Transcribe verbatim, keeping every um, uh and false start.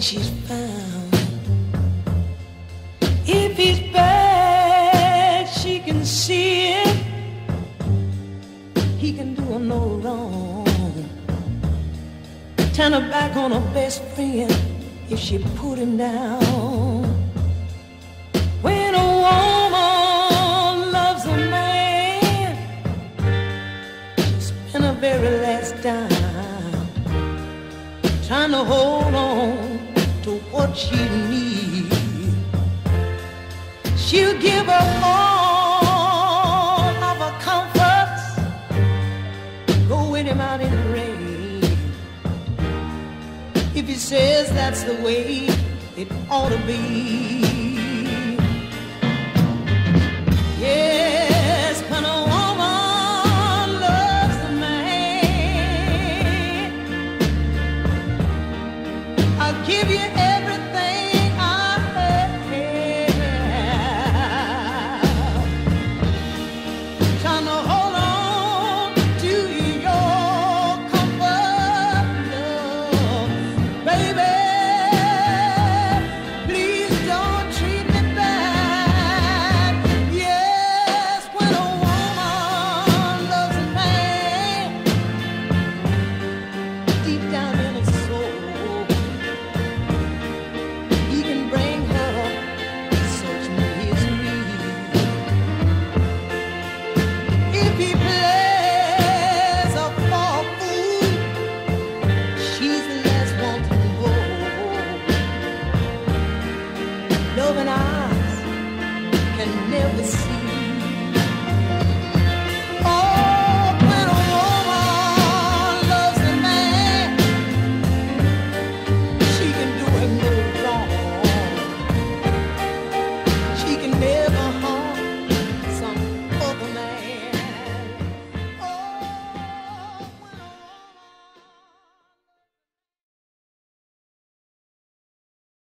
she's found. If he's bad, she can see it. He can do her no wrong. Turn her back on her best friend if she put him down. When a woman loves a man, she spend her very last dime trying to hold on to what she needs. She'll give up all of her comforts, go with him out in the rain. If he says that's the way it ought to be.